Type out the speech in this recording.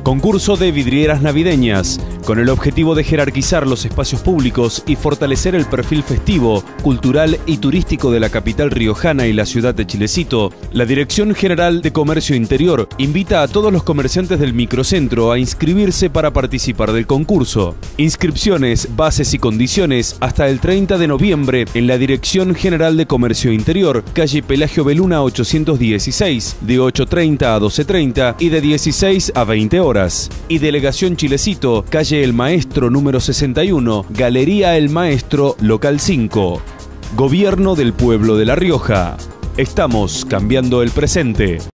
Concurso de vidrieras navideñas. Con el objetivo de jerarquizar los espacios públicos y fortalecer el perfil festivo, cultural y turístico de la capital riojana y la ciudad de Chilecito, la Dirección General de Comercio Interior invita a todos los comerciantes del microcentro a inscribirse para participar del concurso. Inscripciones, bases y condiciones hasta el 30 de noviembre en la Dirección General de Comercio Interior, calle Pelagio Beluna 816, de 8:30 a 12:30 y de 16 a 20 horas. Y Delegación Chilecito, calle El Maestro número 61, Galería El Maestro, local 5. Gobierno del Pueblo de La Rioja. Estamos cambiando el presente.